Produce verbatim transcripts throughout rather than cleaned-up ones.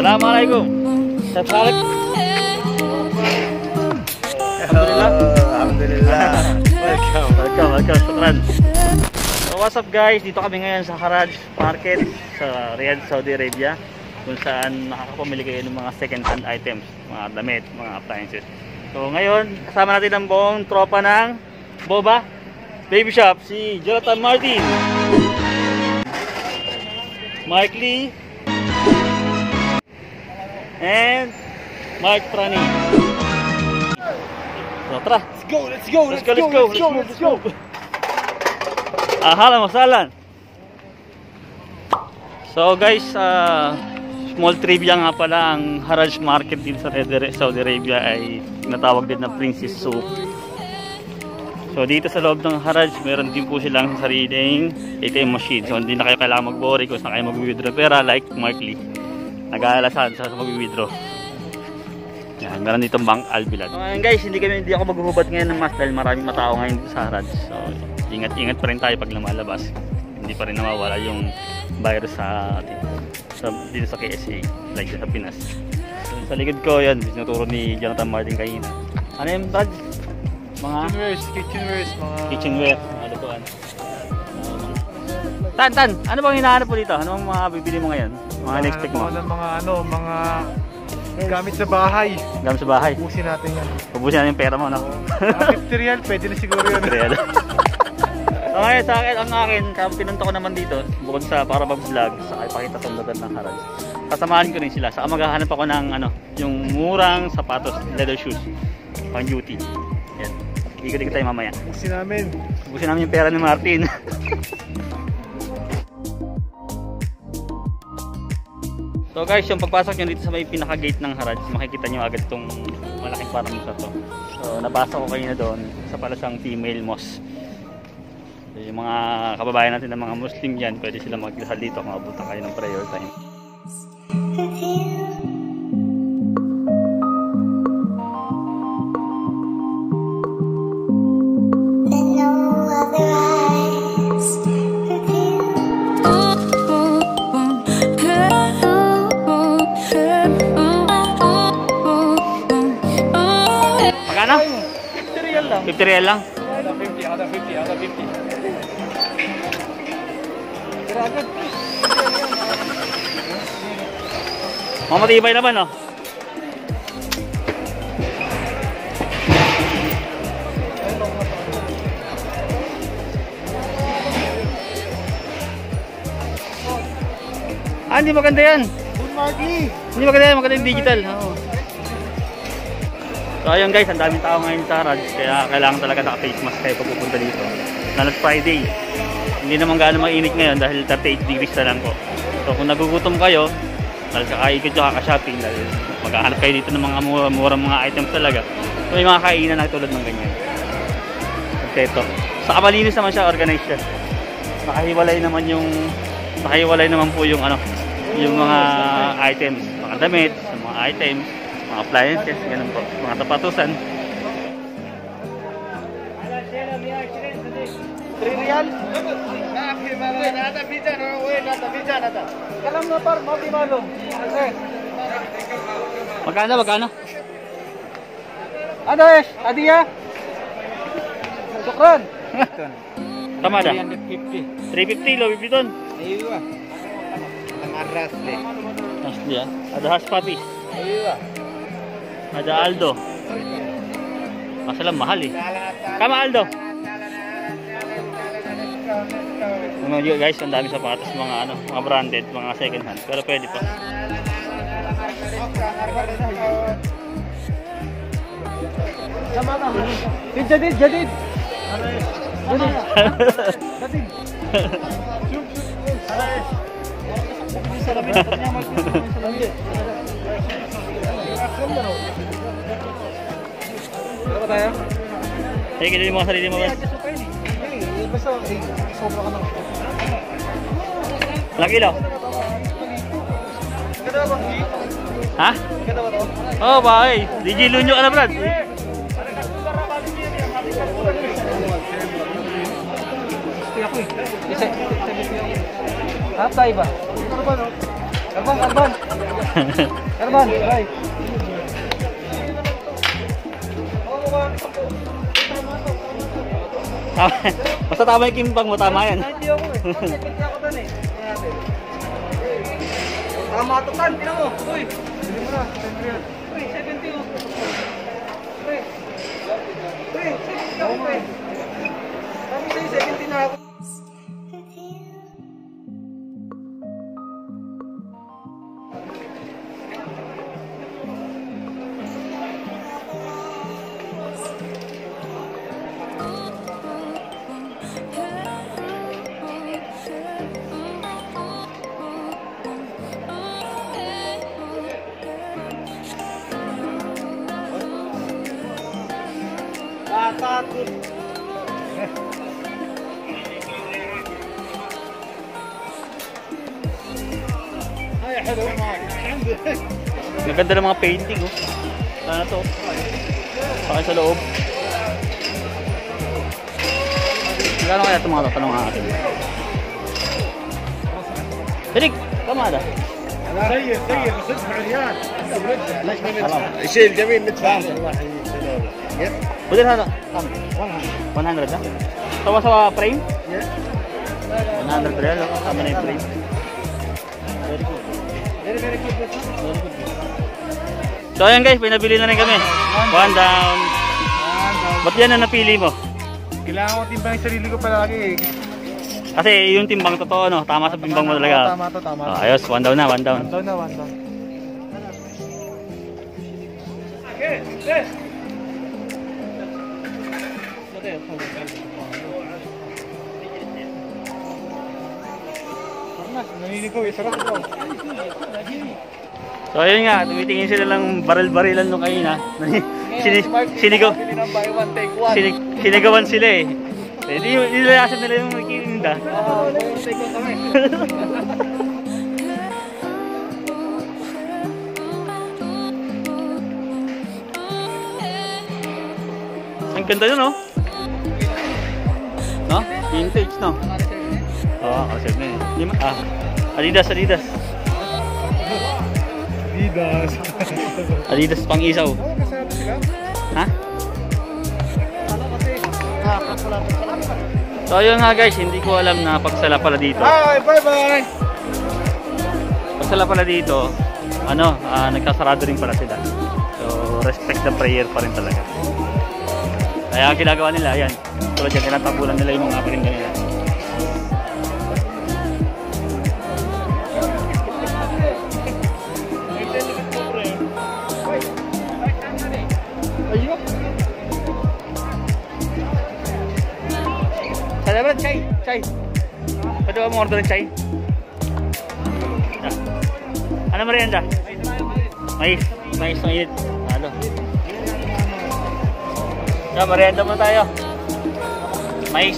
Assalamualaikum. Salam. Alhamdulillah. Alhamdulillah. Welcome, welcome, welcome. Shukran. So what's up guys? Dito kami ngayon sa Haraj Market sa Riyadh, Saudi Arabia, kung saan nakakapamili kayo ng mga second hand items, mga damit, mga appliances. So ngayon, kasama natin ang buong tropa ng Boba Baby Shop, si Jonathan Martin, Mike Lee, and Mark Prani. So tara, let's go, let's go, let's go, let's go, let's go, let's go. Ahlan wa sahlan. So guys, uh, small trivia nga pala, ang Haraj Market dito sa Saudi Arabia ay natawag din na Princess Souq. So dito sa loob ng Haraj, meron din po silang sariling A T M machine. So hindi na kayo kailangan mag-worry kung saan kayo mag-withdraw pera like Mark Lee. Nag-aalasan sa mag-withdraw. Yan, meron ditong Bank Al Bilad. So ngayon guys, hindi kami hindi ako maghuhubad ngayon ng mask dahil maraming matao ngayon sa Haraj. So ingat-ingat pa rin tayo pag lumalabas. Hindi pa rin nawawala yung virus sa atin. So, dito sa K S A, like sa Pinas. So, sa likod ko, yan, sinuturo ni Jonathan Martin kanina. Ano yung Brad? Mga kitchenwares, kitchenwares, mga kitchenware, mga lutuan. Um, tan, Tan, ano bang hinahanap po dito? Ano bang mga bibili mo ngayon? Mga uh, next pick mo? Mga, mga ano, mga gamit sa bahay. Gamit sa bahay? Ubusin natin yan. Ubusin natin yung pera mo, no? Uh, fifty real, pwede na siguro yun. fifty real. So ngayon sa akin, ang akin, pinunta ko naman dito, bukod sa para mag-vlog, sa ipakita sa lugar ng Haraj. Kasamahan ko rin sila. Saka maghahanap ako ng ano, yung murang sapatos, leather shoes, pang duty. Yan. Ikot-ikot tayo mamaya. Ubusin namin. Ubusin namin yung pera ni Martin. So guys, yung pagpasok nyo dito sa may pinaka-gate ng Haraj, makikita nyo agad itong malaking parang sa to. So nabasa ko kanina doon, sa pala siyang female mosque. So, yung mga kababayan natin ng mga Muslim yan, pwede sila magdasal dito kung abutan kayo ng prayer time. Magkano? fifty real lang. fifty real lang? Ada fifty, ada fifty, ada fifty. Mga matibay naman, no? Ah, hindi maganda yan. Hindi maganda yan, maganda yung digital. Oo. So ayun guys, ang daming tao ngayon sa Haraj, kaya kailangan talaga naka-face mask kayo pag pupunta dito. Lalo't Friday. Hindi naman gaano mainit ngayon dahil thirty-eight degrees na lang po. So kung nagugutom kayo, dahil kakaikot nyo, kaka-shopping, dahil maghahanap kayo dito ng mga murang mga items talaga. So may mga kainan na tulad ng ganyan. Okay, ito. Sa kamalinis naman siya, organized siya. Nakahiwalay naman yung, nakahiwalay naman po yung ano, yung mga items, mga damit, mga items, mga appliances, ganun po, mga tapatusan. three real? Nada pizza, no, wey, nada pizza, nada. Kalam na par, mati malum. Magkano, magkano? Ano es? Hadiah? Shukran. Tama dah? three fifty lo bibiton. Iya. Ang aras deh. Asli ya. Ada Hush Puppy. Iya. Ada Aldo. Masalah mahal eh. Kama Aldo. Ano juga guys, ang dami sapatos, mga ano, mga branded, mga second hand, pero pwede pa. Jadid, jadid. Jadid. Jadid. Berapa tayo? Hey, kita mo sarili mo ba? Basta sobra ka na. Ilang kilo? Kada ba? Ha? Kada ba to? Oh, bye. D J Lunyo ka na, Brad. Isa. Hatay ba? Ano ba no? Karbon, karbon. Karbon, bye. Basta tama yung kimpang mo, tama yan. Hindi ako eh. seventy ako doon eh. Tama ito tan, tinan mo. Uy, hindi mo na. Uy, seventy oh. Uy, uy, seventy ako eh. Sabi sa'yo, seventy na ako. Takot. Ay, hello Mark. Maganda ng mga painting oh. Ano to? Saka sa loob. Magkano kaya itong mga tatanong akin? Tinig! Tama na. سيد سيد بس ادفع ريال. ليش ما ندفع؟ الشيء الجميل ندفع. Pwede na one hundred na? Sawa-sawa frame? Yeah. one hundred real, tama na yung frame. Very very good. So ayan guys, pinabili na rin kami. One down. Ba't yan ang napili mo? Kailangan ko timbang yung sarili ko palagi eh. Kasi yung timbang totoo, no? Tama sa timbang mo talaga. Tama to, tama to. Oh, ayos, one down na, one down. One down na, one down. Okay, okay. Naninigaw eh, sarap ito. So ayun nga, tumitingin sila lang baril-barilan nung kanina. Sini sinigaw. Sinig sinigawan sila eh. Hindi nilayasan nila yung makikinda. Oo, take one kami. Ang ganda yun, no? No? Vintage, no? Oo, oh, sabi na yun. Ah, Adidas, Adidas. Adidas. Adidas pang isaw. Oo, kasama sila. Ha? Ano kasi? Ah, kasala ko. So ayun nga guys, hindi ko alam na pagsala pala dito. Bye, bye bye. Pagsala pala dito, ano, uh, nagkasarado rin pala sila. So respect the prayer pa rin talaga. Kaya ginagawa nila, yan. Tulad yan, tinatabulan nila yung mga parinda nila. Sada ba? Chay? Chay? Pwede ba mo order ng chay? Ano merienda? Mais. Mais na init. Ano? Yeah, merienda mo tayo. Mais.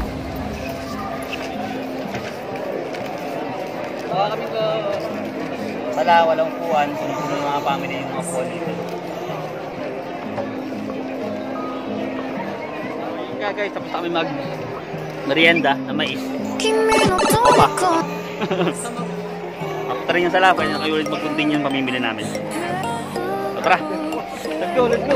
Baka kami ko... Wala, walang upuan. Puno-puno ng mga family yung mga upuan dito. Kaya guys, tapos kami mag... merienda na mais. Opa. After yung sala, pwede na kayo ulit mag-continue yung pamimili namin. So tara. Let's go, let's go.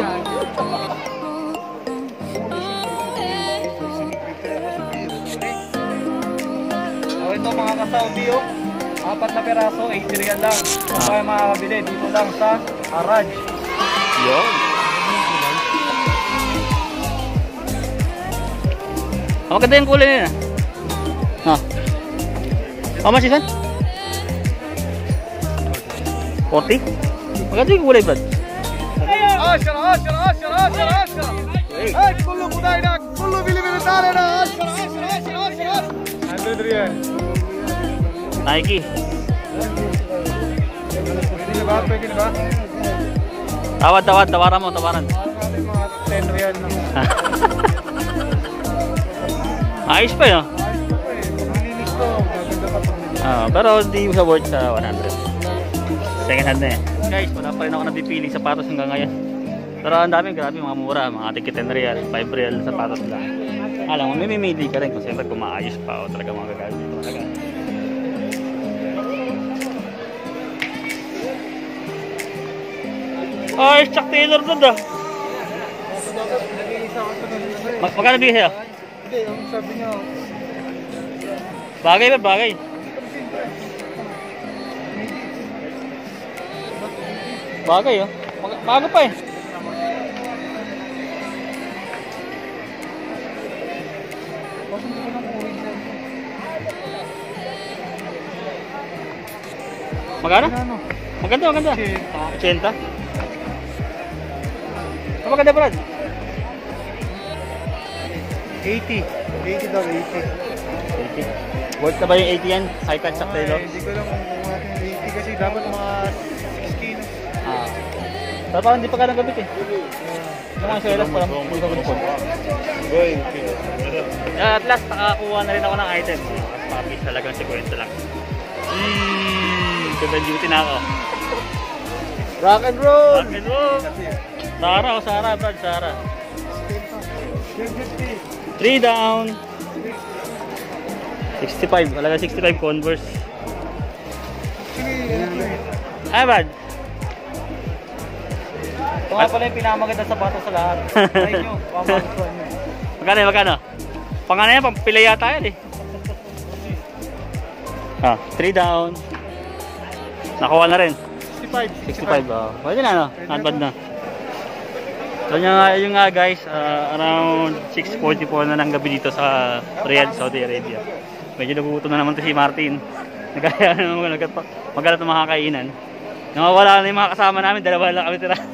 So ito mga ka-Saudi oh. Apat na peraso, eighty real lang. Kung kayo makakabili dito lang sa Haraj. Yun. Oh, maganda yung kulay nila. Ha? How much is that? forty? Maganda yung kulay, Brad. عشرة عشرة عشرة عشرة عشرة هاي كله بداينا كله بيلي بيلي تعالنا عشرة عشرة عشرة عشرة مية ريال Nike. Pwede ba? Pwede ba? Tawad, tawad. Tawaran mo, tawaran. Mga ten real na. Ayos pa yun. Nilinis ko. Maganda pa pang Ah, pero hindi sa worth sa one hundred. Second hand na eh. Guys, wala pa rin ako napipili sapatos hanggang ngayon. Pero ang dami, grabe, mga mura. Mga tig ten real, five real sapatos lang. Alam mo, may mimili ka rin kung siyempre kung maayos pa o talaga mga gagamit mo talaga. Ay, Chuck Taylor doon ah. Nag-iisa ako sa ganun. Mag magkano bigay sa'yo? Hindi, yung sabi niya. Bagay ba? Bagay. Bagay oh. Mag maga pa eh. Magkano? Maganda, maganda. eighty. Ano maganda, Brad? eighty. eighty daw, eighty. eighty. Worth na ba yung eighty yan? High cut Chuck Taylor? Hindi ko lang kung natin eighty kasi dapat mga six kilos. Ah. Pero parang hindi pa ka nagabit eh. Yung mga selas parang full sa gulpon. At last, nakakuha na rin ako ng item. Papi, talagang sekwento lang. Mmm, double duty na ako. Rock and roll! Rock and roll! Sara o Sara, Brad, Sara. three down. sixty-five, wala sixty-five Converse. Ay, Brad. Ito nga pala yung pinamaganda sa bato sa lahat. Try nyo, pamagustuhan nyo. Magkano, magkano? Pangano yan, pampila yata yan eh. Ah, three down. Nakuha na rin. sixty-five. sixty-five, oh. Pwede na, no? Not bad na. So yun nga, yun nga guys, uh, around six forty-four na ng gabi dito sa Riyadh, Saudi Arabia. Medyo nagugutom na naman to si Martin. Nagkaya naman magalat ng mga kainan. Nawawala na yung mga kasama namin, dalawa lang kami tira.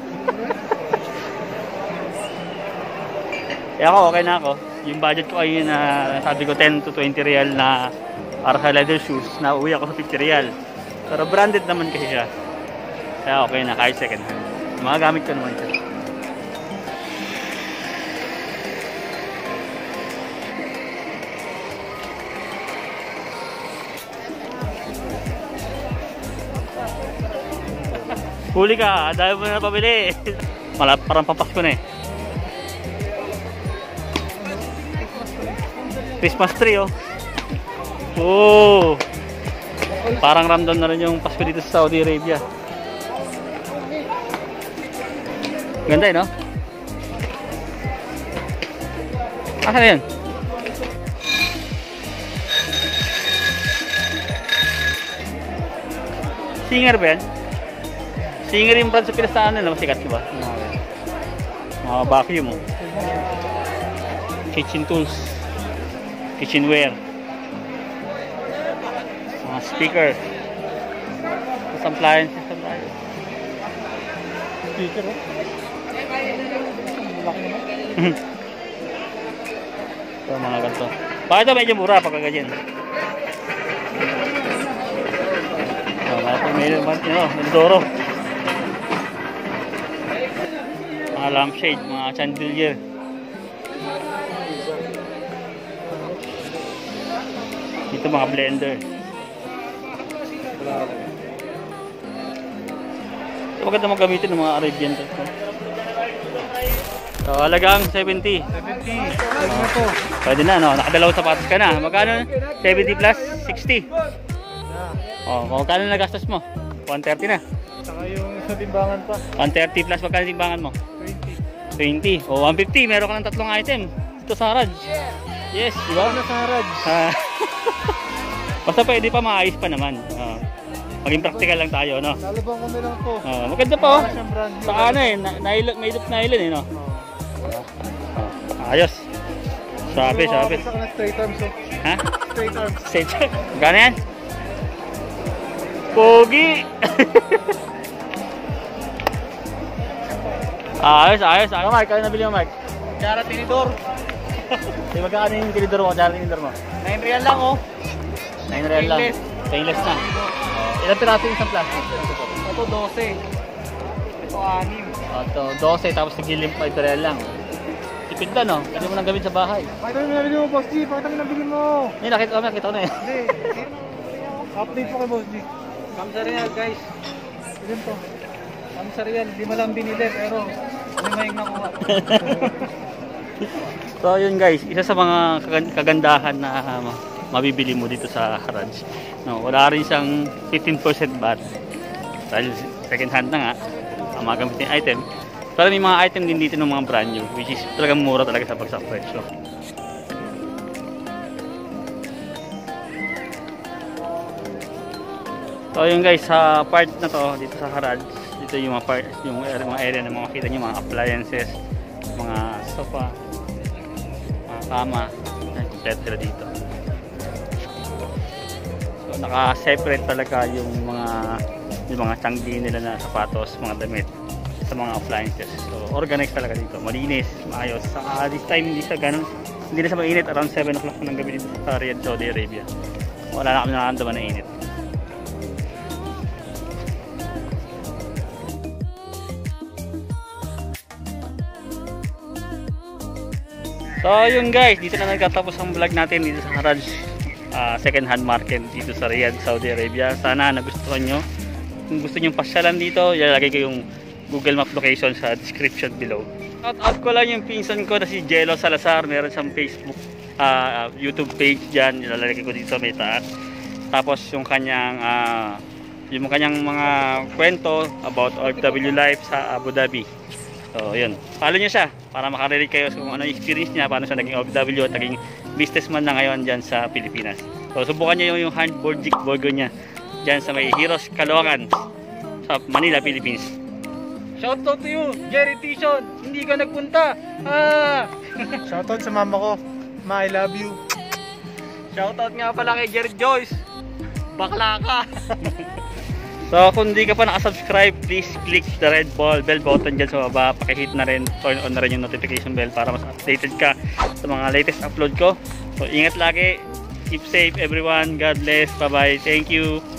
Eh ako, okay na ako. Yung budget ko ay na sabi ko ten to twenty real na para sa leather shoes. Nauwi ako sa fifty real. Pero branded naman kasi siya. Kaya okay na, kahit second hand. Mga gamit ko naman siya. Huli ka, dahil mo na napabili. Malap, parang pampasko na eh. Christmas tree oh. Oh. Parang ramdam na rin yung Pasko dito sa Saudi Arabia. Ganda eh, no? Asa na yan? Singer ba yan? Singer yung brand sa Pilastaan nila, masikat diba? Mga vacuum oh. Kitchen tools, kitchenware, mga speaker, some appliances, some appliances. Speaker oh. Ito mga ganito. Bakit ito medyo mura pagka ganyan? Oh, may Mindoro. Mga lampshade, mga chandelier. Dito mga blender. Ito maganda mong gamitin ng mga Arabian to. So, halagang seventy. seventy. Oh, pwede na, no? Nakadalawang sapatos ka na. Magkano? seventy plus sixty. Oh, magkano na gastos mo? one thirty na. Saka yung sa timbangan pa. one thirty plus magkano timbangan mo? twenty. twenty. O, one fifty. Meron ka ng tatlong item. Ito sa Haraj. Yes, di ba? Ano sa Haraj? Basta pwede pa, maayos pa naman. Uh, maging practical lang tayo, no? Lalabang ko na lang po. Uh, maganda pa, oh. Sa ano eh, nylon, made of nylon eh, no? Uh, ayos. Sabi, sabi. Isa ka na straight arms, oh. Ha? Straight arms. Straight arms. Gana yan? Pogi! ayos, ayos. Ano, Mike? Kaya nabili mo, Mike? Jara Tinidor. Di magkano yung tinidor mo? Jara Tinidor mo? nine real lang, oh. nine real lang. Stainless na. Uh, ilang piraso yung isang plastic? Ito, twelve. Ito, anim. Ito, twelve. Tapos nagilim pa ito real lang. Tipid na, no? Pwede mo nang gamit sa bahay. Pakita mo nabili mo, Boss G. Pakita mo nabili mo. Hindi, nakita ko, nakita ko na eh. Hindi. Update po kay Boss G. Kamsa Real, guys. Ito po. Kamsa Real. Di mo lang binili, pero may maying nakuha. So yun guys, isa sa mga kagandahan na uh, mabibili mo dito sa Haraj. No, wala rin siyang fifteen percent V A T. Dahil second hand na nga. mga gamitin item. Pero may mga item din dito ng mga brand new, which is talagang mura talaga sa bagsak presyo. So yun guys, sa part na to dito sa Haraj, dito yung mga part, yung area, mga area na makikita nyo, mga appliances, mga sofa, mga kama, yan, kompleto sila dito. So naka-separate talaga yung mga yung mga tanggi nila na sapatos, mga damit sa mga appliances. So organized talaga dito, malinis, maayos. Sa uh, this time hindi siya ganun, hindi na siya mainit, around seven o'clock ng gabi dito sa Riyadh, Saudi Arabia. Wala na kami nakaramdaman na init. So yun guys, dito na nagtatapos ang vlog natin dito sa Haraj uh, second hand market dito sa Riyadh, Saudi Arabia. Sana nagustuhan nyo. Kung gusto nyo pasyalan dito, ilalagay ko yung Google Map location sa description below. Shout out ko lang yung pinsan ko na si Jello Salazar. Meron siyang Facebook, uh, YouTube page dyan. Ilalagay ko dito sa may taas. Tapos yung kanyang uh, yung kanyang mga kwento about O F W life sa Abu Dhabi. So yun, follow nyo siya para makarelate kayo kung ano yung experience niya, paano siya naging O F W at naging businessman na ngayon dyan sa Pilipinas. So subukan nyo yung, yung handboard jig burger niya dyan sa may Heroes Caloocan sa Manila, Philippines. Shoutout to you, Jerry Tishon. Hindi ka nagpunta. Ah! Shoutout sa mama ko. Ma, I love you. Shoutout nga pala kay Jerry Joyce. Bakla ka. So kung hindi ka pa nakasubscribe, please click the red ball bell button dyan sa baba. Pakihit na rin, turn on na rin yung notification bell para mas updated ka sa mga latest upload ko. So ingat lagi, keep safe everyone, God bless, bye bye, thank you.